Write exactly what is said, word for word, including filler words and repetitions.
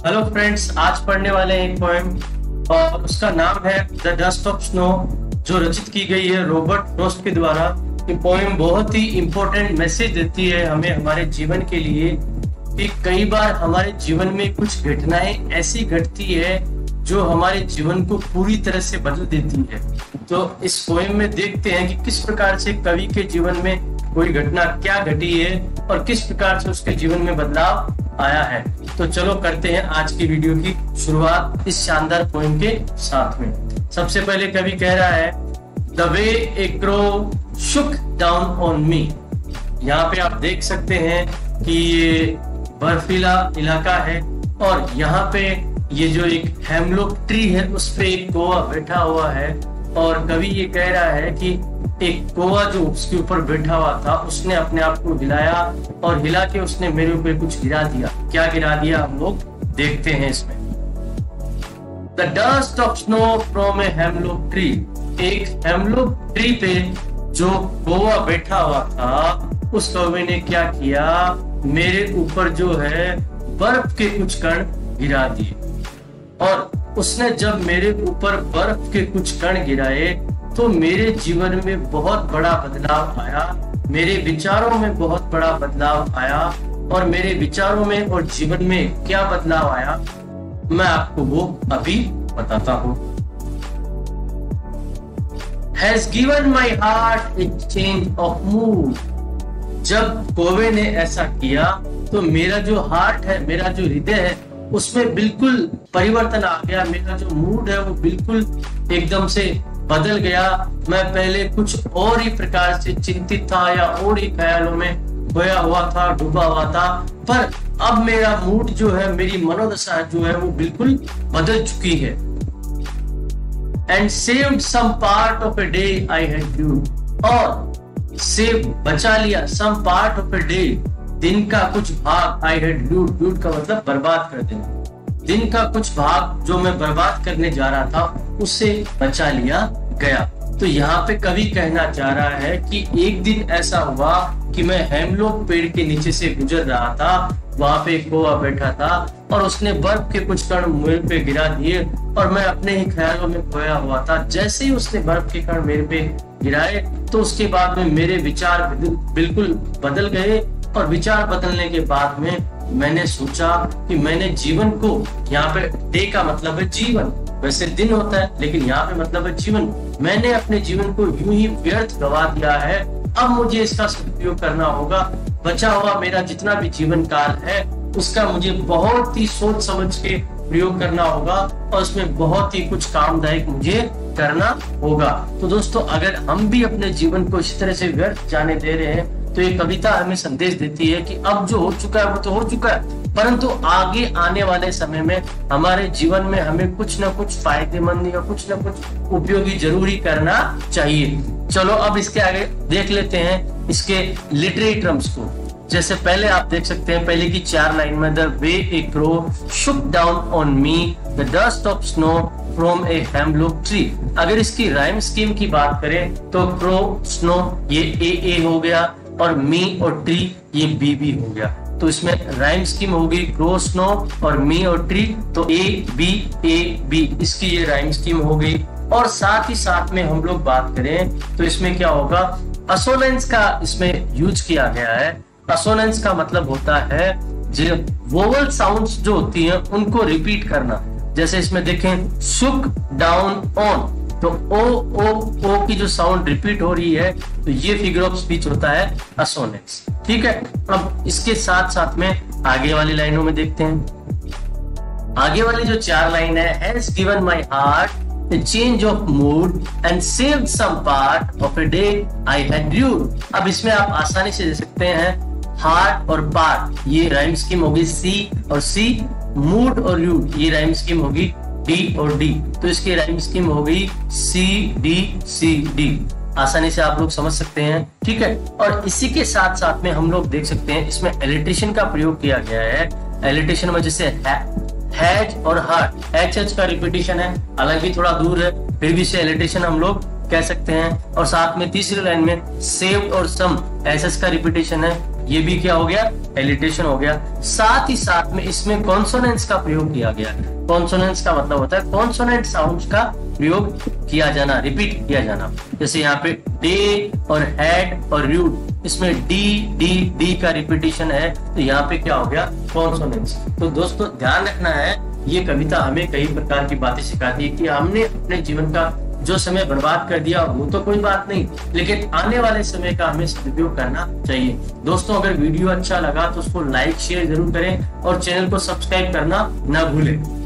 Hello friends, आज पढ़ने वाले हैं एक पोएम और उसका नाम है द डस्ट ऑफ स्नो, जो रचित की गई है रॉबर्ट फ्रॉस्ट के द्वारा। ये पोएम बहुत ही इम्पोर्टेंट मैसेज देती है हमें हमारे जीवन के लिए कि कई बार हमारे जीवन में कुछ घटनाएं ऐसी घटती है जो हमारे जीवन को पूरी तरह से बदल देती है। तो इस पोएम में देखते हैं कि किस प्रकार से कवि के जीवन में कोई घटना क्या घटी है और किस प्रकार से उसके जीवन में बदलाव आया है। तो चलो करते हैं आज की वीडियो की शुरुआत इस शानदार पोएम के साथ में। सबसे पहले कवि कह रहा है, the way a crow shook down on me. यहाँ पे आप देख सकते हैं कि ये बर्फीला इलाका है और यहाँ पे ये जो एक हेमलॉक ट्री है उस पे एक कौवा बैठा हुआ है और कवि ये कह रहा है कि एक कौवा जो उसके ऊपर बैठा हुआ था उसने अपने आप को हिलाया और हिला के उसने मेरे ऊपर कुछ गिरा दिया। क्या गिरा दिया हम लोग देखते हैं इसमें। The dust of snow from a hemlock tree. एक हेमलॉक ट्री पे जो कौवा बैठा हुआ था उस कौवे ने क्या किया, मेरे ऊपर जो है बर्फ के कुछ कण गिरा दिए। और उसने जब मेरे ऊपर बर्फ के कुछ कण गिराए तो मेरे जीवन में बहुत बड़ा बदलाव आया, मेरे विचारों में बहुत बड़ा बदलाव आया। और मेरे विचारों में और जीवन में क्या बदलाव आया मैं आपको वो अभी बताता हूँ। Has given my heart a change of mood। जब कौवे ने ऐसा किया तो मेरा जो हार्ट है, मेरा जो हृदय है, उसमें बिल्कुल परिवर्तन आ गया। मेरा जो मूड है वो बिल्कुल एकदम से बदल गया। मैं पहले कुछ और ही प्रकार से चिंतित था या और ही ख्यालों में खोया हुआ था, डूबा हुआ था, पर अब मेरा मूड जो है, मेरी मनोदशा जो है वो बिल्कुल बदल चुकी है। And saved some part of a day I had due. और सेव बचा लिया, some part of a day, दिन का कुछ भाग, आई हैड ड्यू, ड्यू का मतलब बर्बाद कर देना, दिन का कुछ भाग जो मैं बर्बाद करने जा रहा था उससे बचा लिया गया। तो यहाँ पे कवि कहना चाह रहा है कि एक दिन ऐसा हुआ कि मैं हेमलॉक पेड़ के नीचे से गुजर रहा था, वहां पे एक कौवा बैठा था और उसने बर्फ के कुछ कण मेरे पे गिरा दिए और मैं अपने ही ख्यालों में खोया हुआ था। जैसे ही उसने बर्फ के कण मेरे पे गिराए तो उसके बाद में मेरे विचार बिल्कुल बदल गए और विचार बदलने के बाद में मैंने सोचा कि मैंने जीवन को, यहाँ पे डे का मतलब है जीवन, वैसे दिन होता है लेकिन यहाँ पे मतलब है जीवन, मैंने अपने जीवन को यूं ही व्यर्थ गवा दिया है। अब मुझे इसका सदुपयोग करना होगा। बचा हुआ मेरा जितना भी जीवन काल है उसका मुझे बहुत ही सोच समझ के प्रयोग करना होगा और उसमें बहुत ही कुछ कामदायक मुझे करना होगा। तो दोस्तों, अगर हम भी अपने जीवन को इस तरह से व्यर्थ जाने दे रहे हैं तो ये कविता हमें संदेश देती है कि अब जो हो चुका है वो तो हो चुका है, परंतु आगे आने वाले समय में हमारे जीवन में हमें कुछ ना कुछ फायदेमंद या कुछ ना कुछ उपयोगी जरूरी करना चाहिए। चलो अब इसके आगे देख लेते हैं इसके लिटरेरी टर्म्स को। जैसे पहले आप देख सकते हैं, पहले की चार लाइन में, the way a crow shook down on me, the dust of snow from a hemlock tree. अगर इसकी राइम स्कीम की बात करें तो क्रो, स्नो ये ए ए हो गया और मी और ट्री ये बी बी हो गया। तो इसमें राइम स्कीम होगी क्रो, स्नो और मी और ट्री, तो ए बी ए बी, इसकी ये राइम स्कीम हो गई। और साथ ही साथ में हम लोग बात करें तो इसमें क्या होगा, असोनेंस का इसमें यूज किया गया है। असोनेंस का मतलब होता है जो वोवल साउंड्स जो होती हैं उनको रिपीट करना। जैसे इसमें देखें, शुक डाउन ऑन, तो ओ ओ ओ की जो साउंड रिपीट हो रही है तो ये फिगर ऑफ स्पीच होता है असोनेंस। ठीक है, अब इसके साथ साथ में आगे वाली लाइनों में देखते हैं। आगे वाली जो चार लाइन है, has given my heart a change of mood and saved some part of a day I had due। अब इसमें आप आसानी से दे सकते हैं हार्ट और पार्ट, ये राइम स्कीम होगी सी और सी, मूड और यू ये राइम स्कीम होगी डी और डी, तो इसकी राइम स्कीम होगी सी डी सी डी। आसानी से आप लोग समझ सकते हैं। ठीक है, और इसी के साथ साथ में हम लोग देख सकते हैं इसमें एलिट्रेशन का प्रयोग किया गया है। एलिट्रेशन में जैसे हैज और हार्ट, एच एच का रिपीटेशन है, हालांकि थोड़ा दूर है फिर भी इसे एलिट्रेशन हम लोग कह सकते हैं। और साथ में तीसरी लाइन में सेव्ड और सम, एस एस का रिपीटेशन है, ये भी क्या हो गया, एलिटेशन हो गया। साथ ही साथ में इसमें कॉन्सोनेंट्स का प्रयोग किया गया। कॉन्सोनेंट्स का मतलब होता है कॉन्सोनेंट साउंड्स का प्रयोग किया जाना, रिपीट किया जाना। जैसे यहाँ पे डे और हेड और रूट, इसमें डी डी डी का रिपीटिशन है, तो यहाँ पे क्या हो गया, कॉन्सोनेंट्स। तो दोस्तों ध्यान रखना है, ये कविता हमें कई प्रकार की बातें सिखाती है कि हमने अपने जीवन का जो समय बर्बाद कर दिया वो तो कोई बात नहीं, लेकिन आने वाले समय का हमें सदुपयोग करना चाहिए। दोस्तों अगर वीडियो अच्छा लगा तो उसको लाइक शेयर जरूर करें और चैनल को सब्सक्राइब करना ना भूलें।